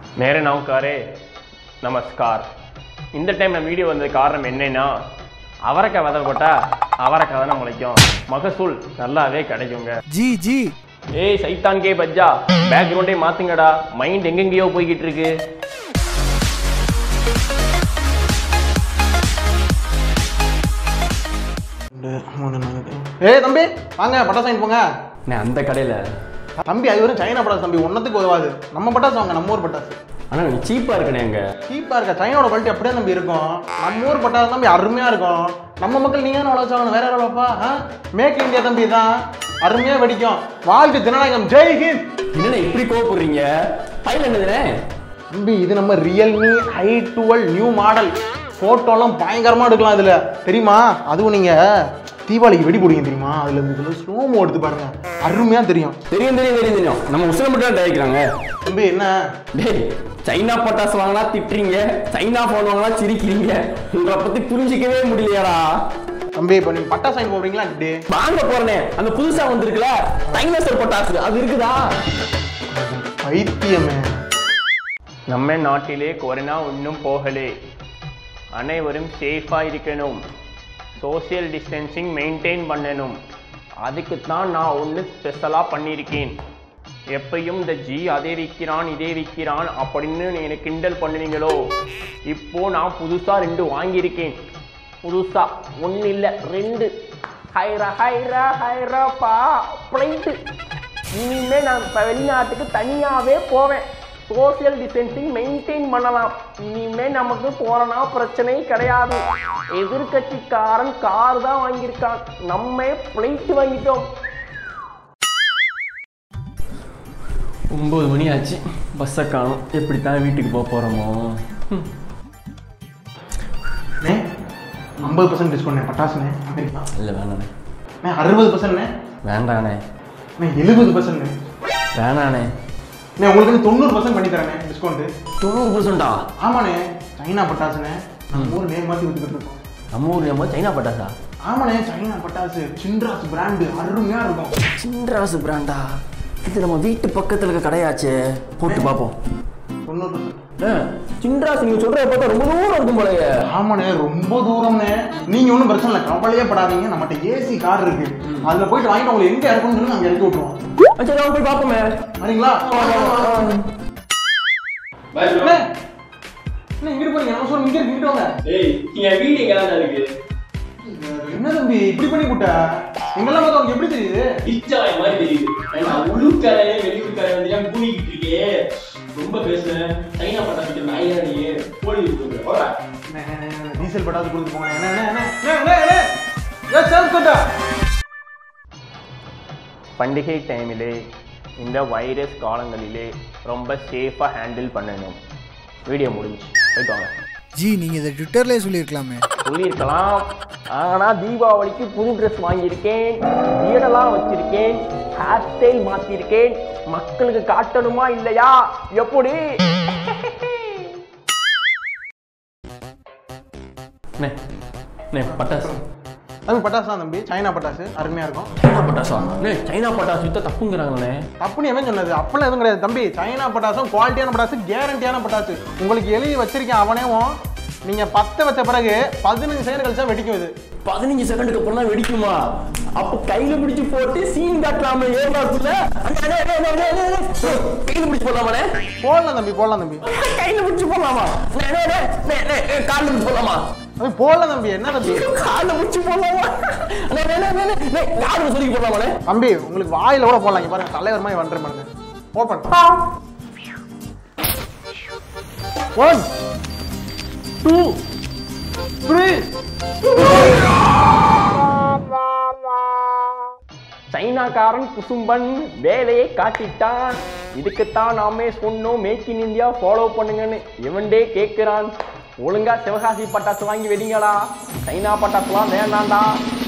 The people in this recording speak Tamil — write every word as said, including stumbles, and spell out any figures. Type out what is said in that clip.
मेरे नौकारे नमस्कार இந்த டைம் நம்ம வீடியோ வந்தது காரணம் என்னன்னா அவரக்காய் விதை போட்டா அவரக்காய் தான முளைக்கும் மகசூல் நல்லாவே கிடைக்குங்க ஜி ஜி ஏய் சைத்தான் கே பஜ்ஜா பேக்ரவுண்டே மாத்துங்கடா மைண்ட் எங்கெங்கயோ போயிட்டு இருக்கு ஏய் தம்பி வாங்க பட்டாசு வாங்கி போங்க நான் அந்த கடையில தம்பி அது வரும் சைனா பட்டாசு தம்பி ஒன்னத்துக்கு உதவாது நம்ம பட்டாசு வாங்க நம்ம ஊர் பட்டாசு ஆனா நீ சீப்பா இருக்கனே அங்க சீப்பா இருக்க சைனாவோட குவாலிட்டி அப்படியே தம்பி இருக்கும் நம்ம ஊர் பட்டாசு தம்பி அருமையா இருக்கும் நம்ம மக்கள் நீங்க தானே வளர்ச்சாங்க வேற யாரும் வளர்ப்பா மேக் இந்தியா தம்பி தான் அருமையா வெடிக்கும் வாழ்க்கை ஜனநாயகம் ஜெய் ஹிந்த். என்னடா இப்படி கோவப்படுறீங்க ஃபைல் என்னதுனே தம்பி இது நம்ம Realme I dual new model போட்டோலாம் பயங்கரமா எடுக்கலாம் இதுல தெரியுமா அதுவும் நீங்க தீபாவளிக்கு வெடி போடுங்க தெரியுமா அதுல இதுல ஸ்லோமோ எடுத்து பாருங்க அருமையா தெரியும் தெரியும் தெரியும் தெரியும் தெரியும் நம்ம முஸ்லிம் மட்டும் தான் தயாரிக்கிறாங்க தம்பி என்ன டேய் சைனா பட்டாசு வாங்கினா திட்டுறீங்க சைனா போன் வாங்கினா சிரிக்கிறீங்க உங்களை பத்தி புரிஞ்சிக்கவே முடியலையாடா தம்பி இப்போ நீங்க பட்டாசு வாங்கி போறீங்களா டே வாங்க போறனே அந்த புதுசா வந்திருக்குல டைனோசர் பட்டாசு அது இருக்குதா பைத்தியமே நம்ம நாட்டிலே கொரோனா இன்னும் போகலே அனைவரும் சேஃபா இருக்கணும் சோசியல் டிஸ்டன்சிங் மெயின்டைன் பண்ணணும் அதுக்கு தான் நான் ஒன்று ஸ்பெஷலாக பண்ணியிருக்கேன் எப்பயும் இந்த ஜி அதே விற்கிறான் இதே விற்கிறான் அப்படின்னு எனக்கு கிண்டல் பண்ணுவீங்களோ இப்போது நான் புதுசாக ரெண்டு வாங்கியிருக்கேன் புதுசாக ஒன்று இல்லை ரெண்டு ஹைரா ஹைரா ஹைராப்பா ஃப்ளைட்டு இனிமேல் நான் இப்போ வெளிநாட்டுக்கு தனியாகவே போவேன் சோசியல் டிஸ்டன்சிங் மெயின்டைன் பண்ணலாம் இனிமேல் நமக்கு கொரோனா பிரச்சனை கிடையாது எதிர்கட்சிக்காரன் கார் தான் வாங்கியிருக்கான் நம்ம பிளைட் வாங்கிட்டோம் ஒன்பது மணி ஆச்சு பஸ்ஸை காணும் எப்படித்தான் வீட்டுக்கு போக போகிறோமோ ஐம்பது பர்சன்ட் டிஸ்கவுண்ட் பட்டாசுண்ணே இல்லை வேணாண்ணே அறுபது பர்சன்ட்ண்ணே வேண்டாண்ணே எழுபது பர்சன்ட் வேணாண்ணே நான் உங்களுக்கு தொண்ணூறு பர்சன்ட் பண்ணி தரேனே டிஸ்கவுண்ட் தொண்ணூறு பர்சன்டா ஆமாண்ணே சைனா பட்டாசுண்ணே நம்ம ஊர் நேம் மாற்றி வித்துக்கிட்டு இருக்கோம் நம்ம ஊர் நேம் சைனா பட்டாசா ஆமாண்ணே சைனா பட்டாசு சின்ராஸ் பிராண்டு அருமையாக இருக்கும் சின்ராஸ் பிராண்டா இது நம்ம வீட்டு பக்கத்தில் இருக்க கடையாச்சே போட்டு பார்ப்போம் தொண்ணூறு பர்சன்ட் சின்ராஸ் நீங்கள் சொல்கிற பார்த்தா ரொம்ப தூரம் இருக்கும் போலயே ஆமாண்ணே ரொம்ப தூரம்ண்ணே நீங்கள் ஒன்றும் பிரச்சனை இல்லை கவலையே படாதீங்க நம்மகிட்ட ஏசி கார் இருக்கு அதில் போயிட்டு வாங்கிட்டு உங்களை எங்கே இறக்கணும்னு சொல்லி நாங்கள் இறக்கி விட்டுருவோம் சரி அவங்க போய் பார்ப்போமே வரீங்களா என்ன இங்கிட்டு போறீங்க நம்ம சொல்ல இங்கே இங்கிட்டு வாங்க ஏய் என் வீடு எங்க தான் இருக்கு என்ன தம்பி இப்படி பண்ணி கூட்ட எங்கெல்லாம் பார்த்தா உனக்கு எப்படி தெரியுது பிச்சாய் மாதிரி தெரியுது நான் உள்ளூர்காரே வெளியூர்காரே வந்து நான் கூடிக்கிட்டு இருக்கே ரொம்ப பேசுறேன் சைனா பட்டாசு நாயா நீ போடி இருக்கு போடா டீசல் பட்டாசு கொடுத்து போங்க என்ன என்ன என்ன என்ன ஏ சார் கொண்டா பண்டிகை டைமிலே இந்த வைரஸ் காலங்களிலே ரொம்ப சேஃபாக ஹேண்டில் பண்ணணும் வீடியோ முடிஞ்சு போயிட்டு வாங்க ஜி நீங்க இதை ட்விட்டர்லேயே சொல்லியிருக்கலாமே சொல்லியிருக்கலாம் ஆனால் தீபாவளிக்கு புது ட்ரெஸ் வாங்கியிருக்கேன் வீடெல்லாம் வச்சிருக்கேன் ஹேர் ஸ்டைல் மாற்றிருக்கேன் மக்களுக்கு காட்டணுமா இல்லையா எப்படி பட்டாசு தம்பி பட்டாசு தான் தம்பி சைனா பட்டாசு அருமையா இருக்கும் சைனா பட்டாசா சைனா பட்டாசு வித்த தப்புங்கிறாங்களே தப்புன்னு எவன் சொன்னது அப்பெல்லாம் எதுவும் கிடையாது தம்பி சைனா பட்டாசும் குவாலிட்டியான பட்டாசு கேரண்டியான பட்டாசு உங்களுக்கு எழுதி வச்சிருக்கேன் அவனேவும் நீங்க பத்து வச்ச பிறகு பதினஞ்சு செகண்ட் கழிச்சா வெடிக்கும் இது பதினஞ்சு செகண்டுக்கு அப்புறம் தான் வெடிக்குமா அப்ப கையில பிடிச்சு போட்டு சீன் காட்டலாமே ஏமாத்துல கையில பிடிச்சு போடலாமாண்ணே போடலாம் தம்பி போடலாம் தம்பி கையில பிடிச்சு போடலாமா காலில் பிடிச்சு போடலாமா போடலாம் தம்பி என்ன தம்பி காலில் பிடிச்சு போடலாமா யாரும் சொல்லி போடலாமாண்ணே தம்பி உங்களுக்கு வாயில கூட போடலாம் இங்க பாருங்க தலைவர் மாதிரி வந்துடுறேன் பாருங்க ஓப்பன் ஒன் டூ த்ரீ சைனாக்காரன் குசும்பன் வேலையை காட்டிட்டான் இதுக்குத்தான் நாமே சொன்னோம் மேக் இன் இந்தியா ஃபாலோ பண்ணுங்கன்னு எவன்டே கேட்கிறான் ஒழுங்கா சிவகாசி பட்டாசு வாங்கி வெடிங்களா சைனா பட்டாசுலாம் வேண்டாண்டா